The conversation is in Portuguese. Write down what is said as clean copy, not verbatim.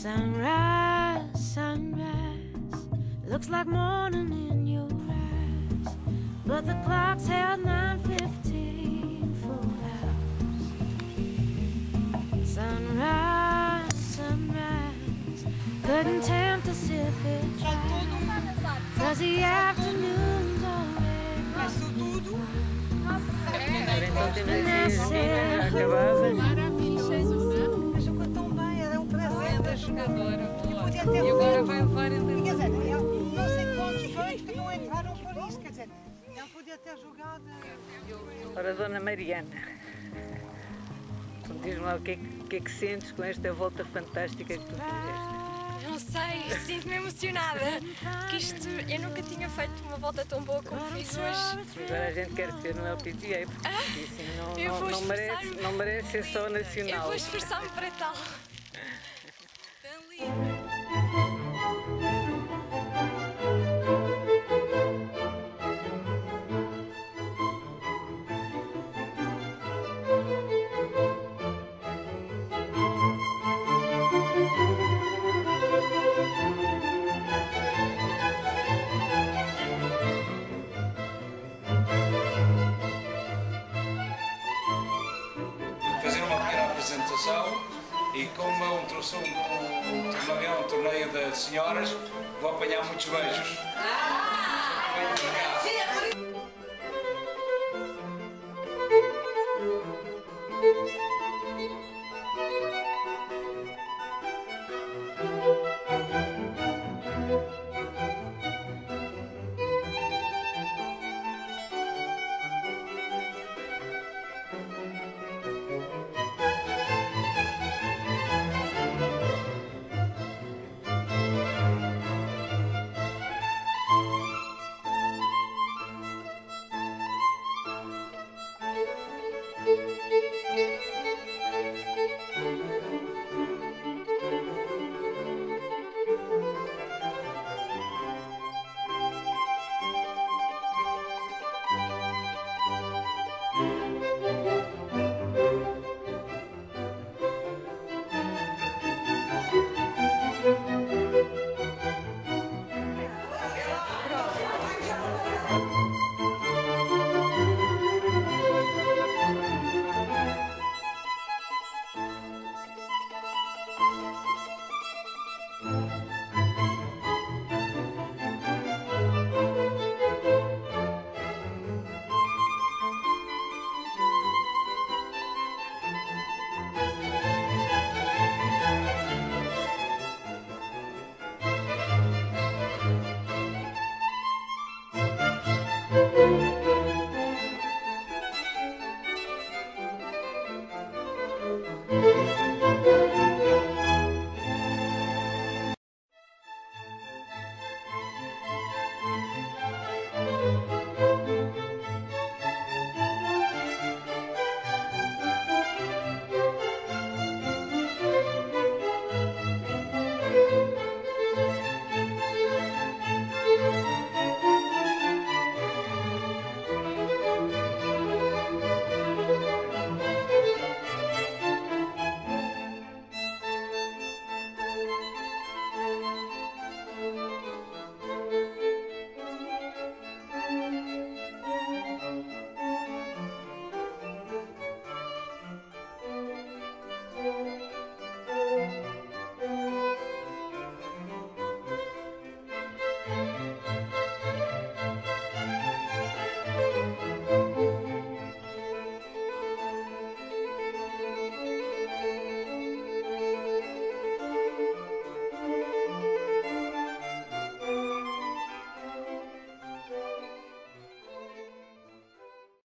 Sunrise, sunrise, looks like morning in your eyes, but the clock's held 9:15 full hours. Sunrise, sunrise, couldn't tempt us if it tried, 'cause the afternoon's already Passou tudo. Maravilhoso. Mas jogou tão bem, era um prazer. É jogadora. Podia ter E agora vai levar ele. Quer dizer, não sei quantos fãs que não entraram por isso, quer dizer, ele podia ter jogado. Ora, Dona Mariana, diz-me lá o que é que sentes com esta volta fantástica que tu fizeste? Não sei, sinto-me emocionada. Porque isto, eu nunca tinha feito uma volta tão boa como fiz hoje. Agora a gente quer ver no LPGA, porque assim, eu vou não merece ser só Eu nacional. vou esforçar-me para tal. Tão lindo. Fazer uma pequena apresentação e como é um torneio das senhoras, vou apanhar muitos beijos. Venham para cá.